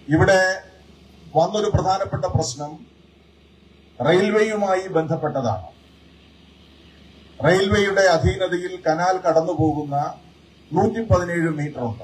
ഇവിടെ വന്നൊരു പ്രധാനപ്പെട്ട പ്രശ്നം റെയിൽവേയുമായി ബന്ധപ്പെട്ടതാണ്. റെയിൽവേയുടെ അധീനതയിൽ കനാൽ കടന്നുപോകുന്ന 117 മീറ്റർ ഉണ്ട്.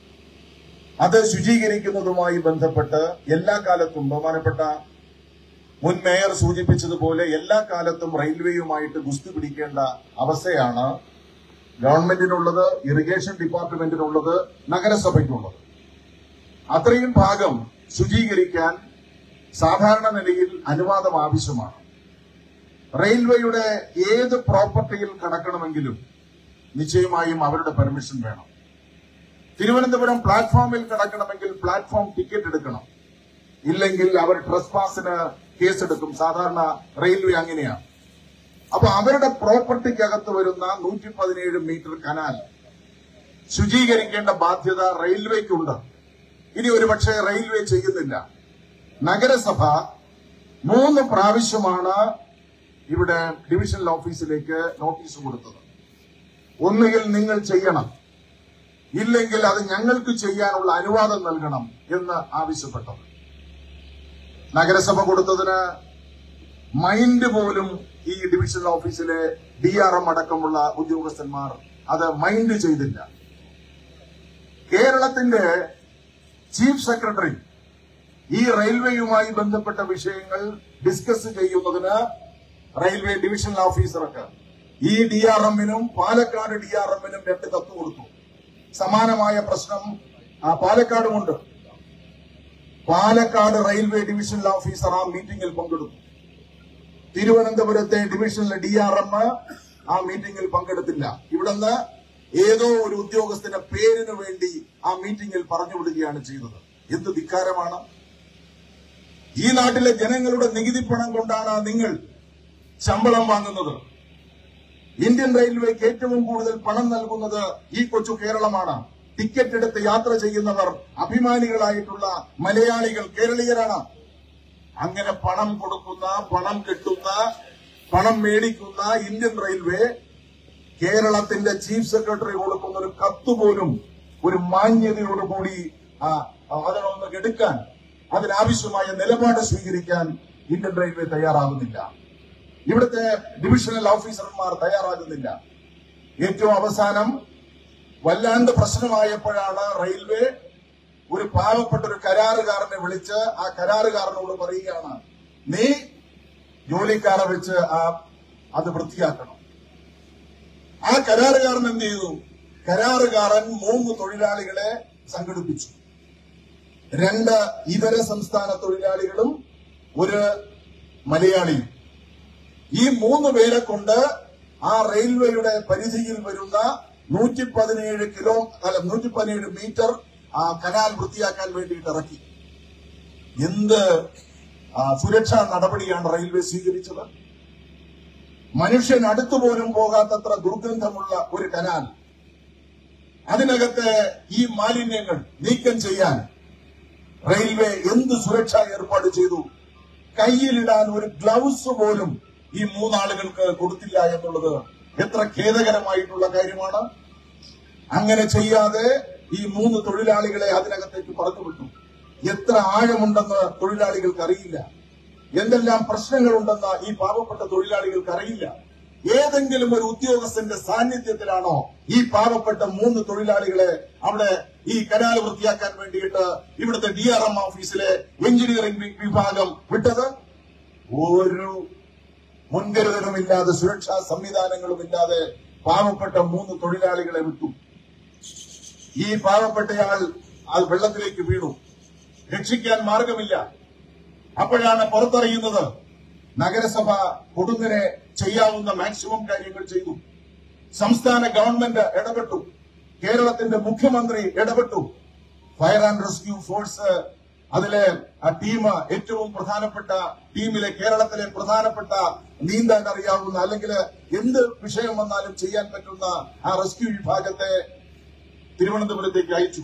അത് ശുചീകരിക്കുന്നതുമായി ബന്ധപ്പെട്ട് എല്ലാ കാലത്തും ബഹുമാനപ്പെട്ട മുൻ മേയർ സൂചിപ്പിച്ചതുപോലെ എല്ലാ കാലത്തും റെയിൽവേയുമായിട്ട് ഗുസ്തി പിടിക്കേണ്ട അവസ്ഥയാണ് ഗവൺമെന്റിനുള്ളത്, ഇറിഗേഷൻ ഡിപ്പാർട്ട്മെന്റിനുള്ളത്, നഗരസഭയ്ക്കുള്ളത്. അത്രയും ഭാഗം ശുചീകരിക്കാൻ സാധാരണ നിലയിൽ അനുവാദം ആവശ്യമാണ്. റെയിൽവേയുടെ ഏത് പ്രോപ്പർട്ടിയിൽ കടക്കണമെങ്കിലും നിശ്ചയമായും അവരുടെ പെർമിഷൻ വേണം. തിരുവനന്തപുരം പ്ലാറ്റ്ഫോമിൽ കടക്കണമെങ്കിൽ പ്ലാറ്റ്ഫോം ടിക്കറ്റ് എടുക്കണം, ഇല്ലെങ്കിൽ അവർ ട്രസ്പാസിന് കേസെടുക്കും. സാധാരണ റെയിൽവേ അങ്ങനെയാണ്. അപ്പൊ അവരുടെ പ്രോപ്പർട്ടിക്കകത്ത് വരുന്ന 117 മീറ്റർ കനാൽ ശുചീകരിക്കേണ്ട ബാധ്യത റെയിൽവേക്കുണ്ട്. ഇനി ഒരുപക്ഷെ റെയിൽവേ ചെയ്യുന്നില്ല. നഗരസഭ 3 പ്രാവശ്യമാണ് ഇവിടെ ഡിവിഷണൽ ഓഫീസിലേക്ക് നോട്ടീസ് കൊടുത്തത്. ഒന്നുകിൽ നിങ്ങൾ ചെയ്യണം, ഇല്ലെങ്കിൽ അത് ഞങ്ങൾക്ക് ചെയ്യാനുള്ള അനുവാദം നൽകണം എന്ന് ആവശ്യപ്പെട്ടത്. നഗരസഭ കൊടുത്തതിന് മൈൻഡ് പോലും ഈ ഡിവിഷണൽ ഓഫീസിലെ DRM അടക്കമുള്ള ഉദ്യോഗസ്ഥന്മാർ അത് മൈൻഡ് ചെയ്തില്ല. കേരളത്തിന്റെ ചീഫ് സെക്രട്ടറി ഈ റെയിൽവേയുമായി ബന്ധപ്പെട്ട വിഷയങ്ങൾ ഡിസ്കസ് ചെയ്യുന്നതിന് റെയിൽവേ ഡിവിഷണൽ ഓഫീസർക്ക് ഈ DRM-നും പാലക്കാട് DRM-നും 2 കത്ത് കൊടുത്തു. സമാനമായ പ്രശ്നം പാലക്കാടുമുണ്ട്. പാലക്കാട് റെയിൽവേ ഡിവിഷണൽ ഓഫീസർ ആ മീറ്റിംഗിൽ പങ്കെടുത്തു. തിരുവനന്തപുരത്തെ ഡിവിഷണൽ DRM ആ മീറ്റിംഗിൽ പങ്കെടുത്തില്ല. ഇവിടുന്ന് ഏതോ ഒരു ഉദ്യോഗസ്ഥന്റെ പേരിന് വേണ്ടി ആ മീറ്റിംഗിൽ പറഞ്ഞുവിടുകയാണ് ചെയ്തത്. എന്ത് ധിക്കാരമാണ്! ഈ നാട്ടിലെ ജനങ്ങളുടെ നികുതി പണം കൊണ്ടാണ് നിങ്ങൾ ശമ്പളം വാങ്ങുന്നത്. ഇന്ത്യൻ റെയിൽവേക്ക് ഏറ്റവും കൂടുതൽ പണം നൽകുന്നത് ഈ കൊച്ചു കേരളമാണ്. ടിക്കറ്റ് എടുത്ത് യാത്ര ചെയ്യുന്നവർ അഭിമാനികളായിട്ടുള്ള മലയാളികൾ, കേരളീയരാണ്. അങ്ങനെ പണം കൊടുക്കുന്ന, പണം കിട്ടുന്ന, പണം മേടിക്കുന്ന ഇന്ത്യൻ റെയിൽവേ കേരളത്തിന്റെ ചീഫ് സെക്രട്ടറി കൊടുക്കുന്ന ഒരു കത്തുപോലും ഒരു മാന്യതയോടുകൂടി അതിനൊന്ന് എടുക്കാൻ, അതിനാവശ്യമായ നിലപാട് സ്വീകരിക്കാൻ ഇന്ത്യൻ റെയിൽവേ തയ്യാറാകുന്നില്ല. ഇവിടുത്തെ ഡിവിഷണൽ ഓഫീസർമാർ തയ്യാറാകുന്നില്ല. ഏറ്റവും അവസാനം വല്ലാണ്ട് പ്രശ്നമായപ്പോഴാണ് റെയിൽവേ ഒരു പാവപ്പെട്ട ഒരു കരാറുകാരനെ വിളിച്ച് ആ കരാറുകാരനോട് പറയുകയാണ്, നീ ജോലിക്കാരെ വെച്ച് അത് വൃത്തിയാക്കണം. ആ കരാറുകാരൻ എന്ത് ചെയ്തു? കരാറുകാരൻ 3 തൊഴിലാളികളെ സംഘടിപ്പിച്ചു. 2 ഇതര സംസ്ഥാന തൊഴിലാളികളും 1 മലയാളിയും. ഈ 3 പേരെ കൊണ്ട് ആ റെയിൽവേയുടെ പരിധിയിൽ വരുന്ന 117 മീറ്റർ ആ കനാൽ വൃത്തിയാക്കാൻ വേണ്ടിയിട്ട് ഇറക്കി. എന്ത് സുരക്ഷാ നടപടിയാണ് റെയിൽവേ സ്വീകരിച്ചത്? മനുഷ്യൻ അടുത്തുപോലും പോകാത്തത്ര ദുർഗന്ധമുള്ള ഒരു കനാൽ, അതിനകത്ത് ഈ മാലിന്യങ്ങൾ നീക്കം ചെയ്യാൻ റെയിൽവേ എന്ത് സുരക്ഷാ ഏർപ്പാട് ചെയ്തു? കയ്യിലിടാൻ ഒരു ഗ്ലൗസ് പോലും ഈ 3 ആളുകൾക്ക് കൊടുത്തില്ല എന്നുള്ളത് എത്ര ഖേദകരമായിട്ടുള്ള കാര്യമാണ്. അങ്ങനെ ചെയ്യാതെ ഈ 3 തൊഴിലാളികളെ അതിനകത്തേക്ക് പറഞ്ഞുവിട്ടു. എത്ര ആഴമുണ്ടെന്ന് തൊഴിലാളികൾക്ക് അറിയില്ല. എന്തെല്ലാം പ്രശ്നങ്ങളുണ്ടെന്ന് ഈ പാവപ്പെട്ട തൊഴിലാളികൾക്ക് അറിയില്ല. ഏതെങ്കിലും ഒരു ഉദ്യോഗസ്ഥന്റെ സാന്നിധ്യത്തിലാണോ ഈ പാവപ്പെട്ട 3 തൊഴിലാളികളെ അവിടെ ഈ കനാൽ വൃത്തിയാക്കാൻ വേണ്ടിയിട്ട് ഇവിടുത്തെ DRM ഓഫീസിലെ എഞ്ചിനീയറിംഗ് വിഭാഗം വിട്ടത്? ഒരു മുൻകരുതലുമില്ലാതെ, സുരക്ഷാ സംവിധാനങ്ങളുമില്ലാതെ പാവപ്പെട്ട 3 തൊഴിലാളികളെ വിട്ടു. ഈ പാവപ്പെട്ടയാൾ അത് വെള്ളത്തിലേക്ക് വീണു. രക്ഷിക്കാൻ മാർഗമില്ല. അപ്പോഴാണ് പുറത്തറിയുന്നത് നഗരസഭ കൊടുങ്ങനെ ചെയ്യാവുന്ന മാക്സിമം കാര്യങ്ങൾ ചെയ്തു. സംസ്ഥാന ഗവൺമെന്റ് ഇടപെട്ടു. കേരളത്തിന്റെ മുഖ്യമന്ത്രി ഇടപെട്ടു. ഫയർ ആൻഡ് റെസ്ക്യൂ ഫോഴ്സ്, അതിലെ ആ ടീം, ഏറ്റവും പ്രധാനപ്പെട്ട ടീമിലെ കേരളത്തിലെ പ്രധാനപ്പെട്ട നീന്താൻ അറിയാവുന്ന, അല്ലെങ്കിൽ എന്ത് വിഷയം വന്നാലും ചെയ്യാൻ പറ്റുന്ന ആ റെസ്ക്യൂ വിഭാഗത്തെ തിരുവനന്തപുരത്തേക്ക് അയച്ചു.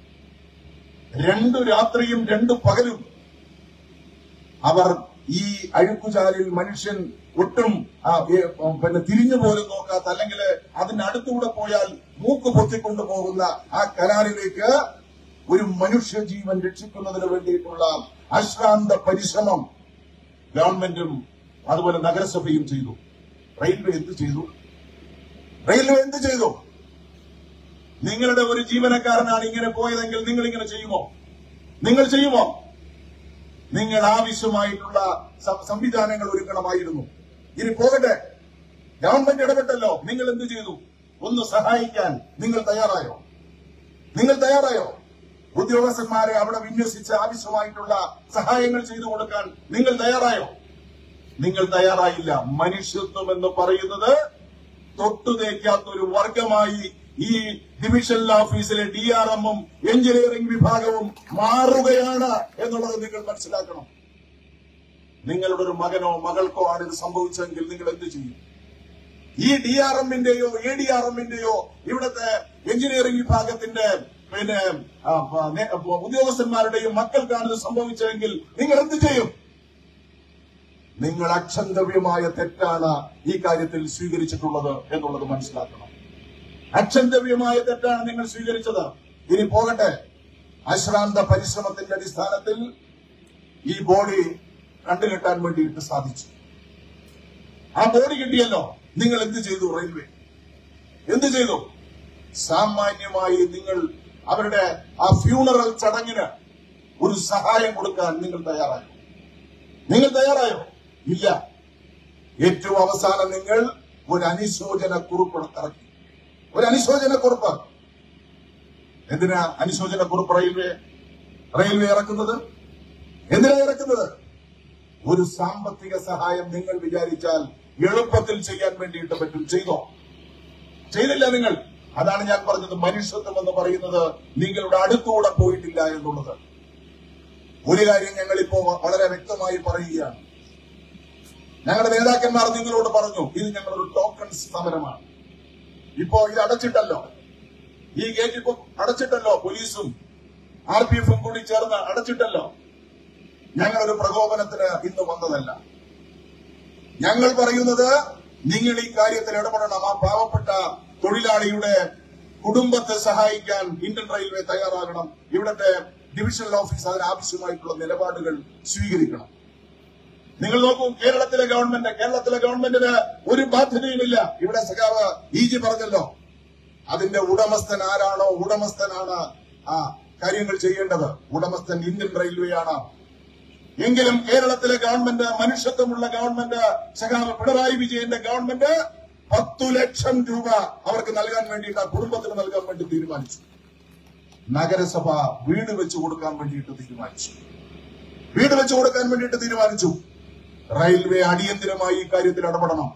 2 രാത്രിയും 2 പകലും അവർ ഈ അഴുക്കുചാലിൽ മനുഷ്യൻ ഒട്ടും തിരിഞ്ഞു പോലും നോക്കാത്ത, അല്ലെങ്കിൽ അതിന്റെ അടുത്തൂടെ പോയാൽ മൂക്ക് പൊത്തിക്കൊണ്ടു പോകുന്ന ആ കനാലിലേക്ക് ഒരു മനുഷ്യജീവൻ രക്ഷിക്കുന്നതിന് വേണ്ടിയിട്ടുള്ള അശ്രാന്ത പരിശ്രമം ഗവൺമെന്റും അതുപോലെ നഗരസഭയും ചെയ്തു. റെയിൽവേ എന്ത് ചെയ്തു? റെയിൽവേ എന്ത് ചെയ്തു? നിങ്ങളുടെ ഒരു ജീവനക്കാരനാണ് ഇങ്ങനെ പോയതെങ്കിൽ നിങ്ങൾ ഇങ്ങനെ ചെയ്യുമോ? നിങ്ങൾ ചെയ്യുമോ? നിങ്ങൾ ആവശ്യമായിട്ടുള്ള സംവിധാനങ്ങൾ ഒരുക്കണമായിരുന്നു. ഇനി പോകട്ടെ, ഗവൺമെന്റ് ഇടപെട്ടല്ലോ, നിങ്ങൾ എന്ത് ചെയ്തു? ഒന്ന് സഹായിക്കാൻ നിങ്ങൾ തയ്യാറായോ? നിങ്ങൾ തയ്യാറായോ? ഉദ്യോഗസ്ഥന്മാരെ അവിടെ വിന്യസിച്ച് ആവശ്യമായിട്ടുള്ള സഹായങ്ങൾ ചെയ്തു കൊടുക്കാൻ നിങ്ങൾ തയ്യാറായോ? നിങ്ങൾ തയ്യാറായില്ല. മനുഷ്യത്വം എന്ന് പറയുന്നത് തൊട്ടുതേക്കാത്തൊരു വർഗമായി ഈ ഡിവിഷണൽ ഓഫീസിലെ DRM-ഉം എഞ്ചിനീയറിംഗ് വിഭാഗവും മാറുകയാണ് എന്നുള്ളത് നിങ്ങൾ മനസ്സിലാക്കണം. നിങ്ങളുടെ ഒരു മകനോ മകൾക്കോ ആണ് ഇത് സംഭവിച്ചതെങ്കിൽ നിങ്ങൾ എന്ത് ചെയ്യും? ഈ DRM-ന്റെയോ ADRM-ന്റെയോ ഇവിടുത്തെ എഞ്ചിനീയറിംഗ് വിഭാഗത്തിന്റെ ഉദ്യോഗസ്ഥന്മാരുടെയും മക്കൾക്കാണ് ഇത് സംഭവിച്ചതെങ്കിൽ നിങ്ങൾ എന്ത് ചെയ്യും? നിങ്ങൾ അക്ഷന്തവ്യമായ തെറ്റാണ് ഈ കാര്യത്തിൽ സ്വീകരിച്ചിട്ടുള്ളത് എന്നുള്ളത് മനസ്സിലാക്കണം. അക്ഷന്തവ്യമായ തെറ്റാണ് നിങ്ങൾ സ്വീകരിച്ചത്. ഇനി പോകട്ടെ, അശ്രാന്ത പരിശ്രമത്തിന്റെ അടിസ്ഥാനത്തിൽ ഈ ബോഡി കണ്ടുകെട്ടാൻ വേണ്ടിയിട്ട് സാധിച്ചു. ആ ബോഡി കിട്ടിയല്ലോ. നിങ്ങൾ എന്ത് ചെയ്തു? റെയിൽവേ എന്ത് ചെയ്തു? സാമാന്യമായി നിങ്ങൾ അവരുടെ ആ ഫ്യൂണറൽ ചടങ്ങിന് ഒരു സഹായം കൊടുക്കാൻ നിങ്ങൾ തയ്യാറായോ? നിങ്ങൾ തയ്യാറായോ? ഇല്ല. ഏറ്റവും അവസാനം നിങ്ങൾ ഒരു അനുശോചന കുറിപ്പ് ഇറക്കി. ഒരു അനുശോചന കുറിപ്പ്. എന്തിനാ അനുശോചന കുറിപ്പ് റെയിൽവേ ഇറക്കുന്നത്? എന്തിനാ ഇറക്കുന്നത്? ഒരു സാമ്പത്തിക സഹായം നിങ്ങൾ വിചാരിച്ചാൽ എളുപ്പത്തിൽ ചെയ്യാൻ വേണ്ടിയിട്ട് പറ്റും. ചെയ്തില്ല നിങ്ങൾ. അതാണ് ഞാൻ പറഞ്ഞത്, മനുഷ്യത്വം എന്ന് പറയുന്നത് നിങ്ങളുടെ അടുത്തുകൂടെ പോയിട്ടില്ല എന്നുള്ളത്. ഒരു കാര്യം ഞങ്ങളിപ്പോ വളരെ വ്യക്തമായി പറയുകയാണ്. ഞങ്ങളുടെ നേതാക്കന്മാർ നിങ്ങളോട് പറഞ്ഞു, ഇത് ഞങ്ങളൊരു ടോക്കൺ സമരമാണ്. ഇപ്പോ ഇത് അടച്ചിട്ടല്ലോ, ഈ ഗേറ്റ് ഇപ്പൊ അടച്ചിട്ടല്ലോ, പോലീസും RPF-ഉം കൂടി ചേർന്ന് അടച്ചിട്ടല്ലോ. ഞങ്ങളൊരു പ്രകോപനത്തിന് ഇന്ന് വന്നതല്ല. ഞങ്ങൾ പറയുന്നത്, നിങ്ങൾ ഈ കാര്യത്തിൽ ഇടപെടണം. ആ പാവപ്പെട്ട തൊഴിലാളിയുടെ കുടുംബത്തെ സഹായിക്കാൻ ഇന്ത്യൻ റെയിൽവേ തയ്യാറാകണം. ഇവിടുത്തെ ഡിവിഷണൽ ഓഫീസ് അതിനാവശ്യമായിട്ടുള്ള നിലപാടുകൾ സ്വീകരിക്കണം. നിങ്ങൾ നോക്കൂ, കേരളത്തിലെ ഗവൺമെന്റിന് ഒരു ബാധ്യതയുമില്ല. ഇവിടെ സഖാവ് EG പറഞ്ഞല്ലോ, അതിന്റെ ഉടമസ്ഥൻ ആരാണോ ഉടമസ്ഥനാണ് ആ കാര്യങ്ങൾ ചെയ്യേണ്ടത്. ഉടമസ്ഥൻ ഇന്ത്യൻ റെയിൽവേ ആണ്. എങ്കിലും കേരളത്തിലെ ഗവൺമെന്റ്, മനുഷ്യത്വമുള്ള ഗവൺമെന്റ്, സഖാവ് പിണറായി വിജയന്റെ ഗവൺമെന്റ് 10 ലക്ഷം രൂപ അവർക്ക് നൽകാൻ വേണ്ടിയിട്ട്, ആ കുടുംബത്തിന് നൽകാൻ വേണ്ടി തീരുമാനിച്ചു. നഗരസഭ വീട് വെച്ചു കൊടുക്കാൻ വേണ്ടിയിട്ട് തീരുമാനിച്ചു. റെയിൽവേ അടിയന്തരമായി ഈ കാര്യത്തിൽ ഇടപെടണം.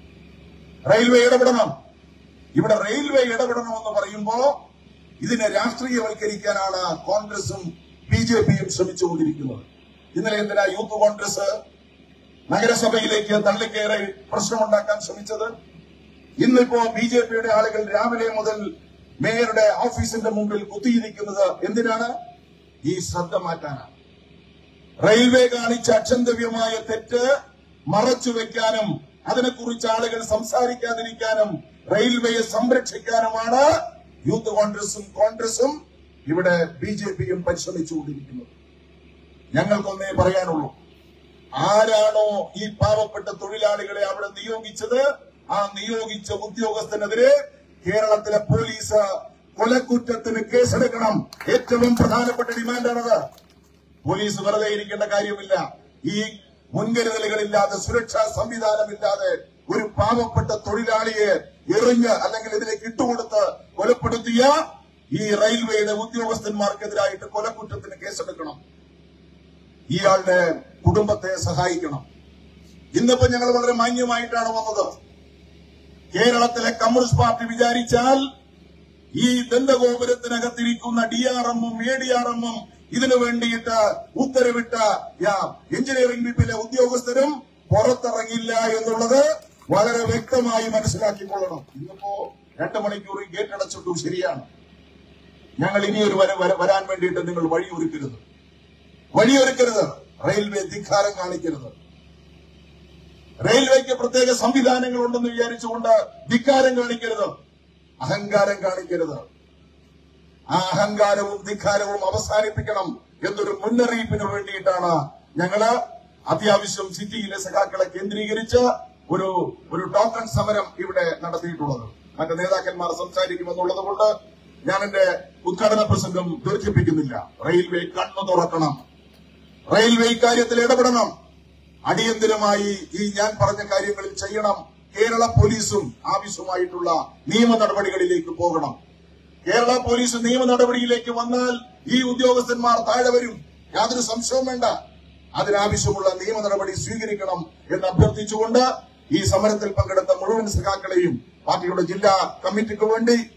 ഇവിടെ റെയിൽവേ ഇടപെടണമെന്ന് പറയുമ്പോ ഇതിനെ രാഷ്ട്രീയവൽക്കരിക്കാനാണ് കോൺഗ്രസും BJP-യും ശ്രമിച്ചുകൊണ്ടിരിക്കുന്നത്. ഇന്നലെ എന്തിനാ യൂത്ത് കോൺഗ്രസ് നഗരസഭയിലേക്ക് തള്ളിക്കയറി പ്രശ്നമുണ്ടാക്കാൻ ശ്രമിച്ചത്? ഇന്നിപ്പോ BJP-യുടെ ആളുകൾ രാവിലെ മുതൽ മേയറുടെ ഓഫീസിന്റെ മുമ്പിൽ കുത്തിയിരിക്കുന്നത് എന്തിനാണ്? ഈ ശ്രദ്ധ മാറ്റാനാണ്. റെയിൽവേ കാണിച്ച അക്ഷന്തവ്യമായ തെറ്റ് മറച്ചുവെക്കാനും അതിനെക്കുറിച്ച് ആളുകൾ സംസാരിക്കാതിരിക്കാനും റെയിൽവേയെ സംരക്ഷിക്കാനുമാണ് യൂത്ത് കോൺഗ്രസും ഇവിടെ BJP-യും പരിശ്രമിച്ചുകൊണ്ടിരിക്കുന്നത്. ഞങ്ങൾക്കൊന്നേ പറയാനുള്ളൂ, ആരാണോ ഈ പാവപ്പെട്ട തൊഴിലാളികളെ അവിടെ നിയോഗിച്ചത്, ആ നിയോഗിച്ച ഉദ്യോഗസ്ഥനെതിരെ കേരളത്തിലെ പോലീസ് കൊലക്കുറ്റത്തിന് കേസെടുക്കണം. ഏറ്റവും പ്രധാനപ്പെട്ട ഡിമാൻഡാണത്. പോലീസ് വെറുതെ ഇരിക്കേണ്ട കാര്യമില്ല. ഈ മുൻകരുതലുകളില്ലാതെ, സുരക്ഷാ സംവിധാനമില്ലാതെ ഒരു പാവപ്പെട്ട തൊഴിലാളിയെ എറിഞ്ഞ് അല്ലെങ്കിൽ ഇതിലേക്ക് ഇട്ടുകൊടുത്ത് കൊലപ്പെടുത്തിയ ഈ റെയിൽവേയുടെ ഉദ്യോഗസ്ഥന്മാർക്കെതിരായിട്ട് കൊലക്കുറ്റത്തിന് കേസെടുക്കണം. ഇയാളുടെ കുടുംബത്തെ സഹായിക്കണം. ഇന്നിപ്പോ ഞങ്ങൾ വളരെ മാന്യമായിട്ടാണ് വന്നത്. കേരളത്തിലെ കമ്മ്യൂണിസ്റ്റ് പാർട്ടി വിചാരിച്ചാൽ ഈ ദന്തഗോപുരത്തിനകത്തിരിക്കുന്ന DRM-ഉം ADRM-ഉം ഇതിനു വേണ്ടിയിട്ട് ഉത്തരവിട്ട എഞ്ചിനീയറിംഗ് വിപ്പിലെ ഉദ്യോഗസ്ഥരും പുറത്തിറങ്ങില്ല എന്നുള്ളത് വളരെ വ്യക്തമായി മനസ്സിലാക്കിക്കൊള്ളണം. ഇന്നിപ്പോ 2 മണിക്കൂർ ഗേറ്റ് അടച്ചിട്ടു, ശരിയാണ്. ഞങ്ങൾ ഇനിയൊരു വരാൻ വേണ്ടിയിട്ട് നിങ്ങൾ വഴിയൊരുക്കരുത്. റെയിൽവേ ധിക്കാരം കാണിക്കരുത്. റെയിൽവേക്ക് പ്രത്യേക സംവിധാനങ്ങളുണ്ടെന്ന് വിചാരിച്ചുകൊണ്ട് ധിക്കാരം കാണിക്കരുത്, അഹങ്കാരം കാണിക്കരുത്. ആ അഹങ്കാരവും ധിക്കാരവും അവസാനിപ്പിക്കണം എന്നൊരു മുന്നറിയിപ്പിന് വേണ്ടിയിട്ടാണ് ഞങ്ങള് അത്യാവശ്യം സിറ്റിയിലെ സഖാക്കളെ കേന്ദ്രീകരിച്ച് ഒരു ടോക്കൺ സമരം ഇവിടെ നടത്തിയിട്ടുള്ളത്. മറ്റ് നേതാക്കന്മാർ സംസാരിക്കുമെന്നുള്ളത് കൊണ്ട് ഞാൻ എന്റെ ഉദ്ഘാടന പ്രസംഗം ദീർഘിപ്പിക്കുന്നില്ല. റെയിൽവേ കണ്ണു തുറക്കണം, റെയിൽവേ ഇക്കാര്യത്തിൽ ഇടപെടണം, അടിയന്തരമായി ഈ ഞാൻ പറഞ്ഞ കാര്യങ്ങളിൽ ചെയ്യണം. കേരള പോലീസും ആവശ്യമായിട്ടുള്ള നിയമ നടപടികളിലേക്ക് പോകണം. കേരള പോലീസ് നിയമ നടപടിയിലേക്ക് വന്നാൽ ഈ ഉദ്യോഗസ്ഥന്മാർ താഴെ വരും, യാതൊരു സംശയവും വേണ്ട. അതിനാവശ്യമുള്ള നിയമ നടപടി സ്വീകരിക്കണം എന്ന് അഭ്യർത്ഥിച്ചുകൊണ്ട് ഈ സമരത്തിൽ പങ്കെടുത്ത മുഴുവൻ സഖാക്കളെയും പാർട്ടിയുടെ ജില്ലാ കമ്മിറ്റിക്ക് വേണ്ടി